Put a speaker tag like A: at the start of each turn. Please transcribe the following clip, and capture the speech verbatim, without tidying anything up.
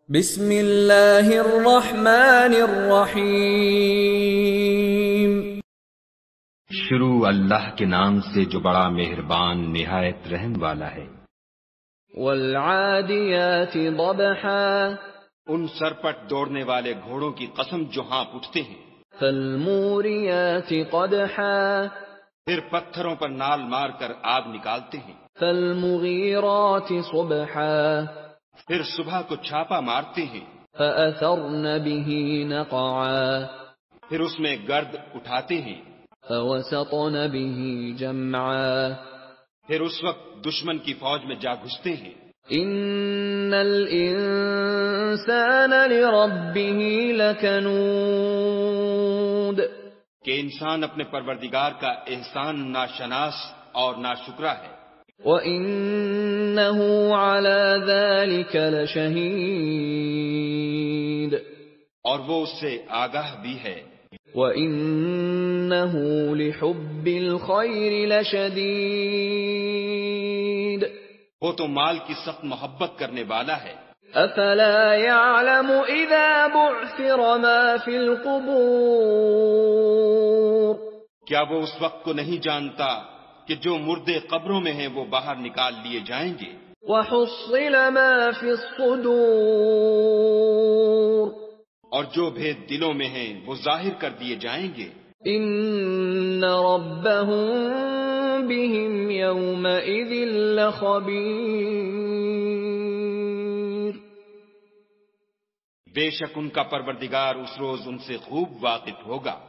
A: بسم اللہ الرحمن الرحیم۔
B: شروع اللہ کے نام سے جو بڑا مہربان نہایت رحم والا ہے۔
A: والعادیات ضبحا،
C: ان سرپٹ دوڑنے والے گھوڑوں کی قسم جو ہانپ اٹھتے ہیں۔
A: فالموریات قدحا،
C: پھر پتھروں پر نال مار کر آگ نکالتے ہیں۔
A: فالمغیرات صبحا،
C: پھر صبح کو چھاپا مارتے ہیں۔
A: فأثرن به نقعا،
C: پھر اس میں گرد اٹھاتے ہیں۔
A: فوسطن به جمعا،
C: پھر اس وقت دشمن کی فوج میں جا گھستے ہیں۔
A: ان الانسان لربه لکنود،
C: کہ انسان اپنے پروردگار کا احسان ناشناس اور ناشکرا ہے۔
A: وَإِنَّهُ عَلَى ذَلِكَ لَشَهِيدٌ،
C: اور وہ اس سے آگاہ بھی ہے۔
A: وَإِنَّهُ لِحُبِّ الْخَيْرِ لَشَدِيدٌ،
C: وہ تو مال کی سخت محبت کرنے والا ہے۔
A: أَفَلَا يَعْلَمُ إِذَا بُعْثِرَ مَا فِي الْقُبُورِ،
C: کیا وہ اس وقت کو نہیں جانتا کہ جو مردے قبروں میں ہیں وہ باہر نکال لیے جائیں گے۔
A: وَحُصِّلَ مَا فِي الصُّدُورِ،
C: اور جو بھید دلوں میں ہیں وہ ظاہر کر دیے جائیں گے۔
A: إِنَّ رَبَّهُم بِهِمْ يَوْمَئِذٍ لَخَبِيرٌ،
C: بے شک ان کا پروردگار اس روز ان سے خوب واقف ہوگا۔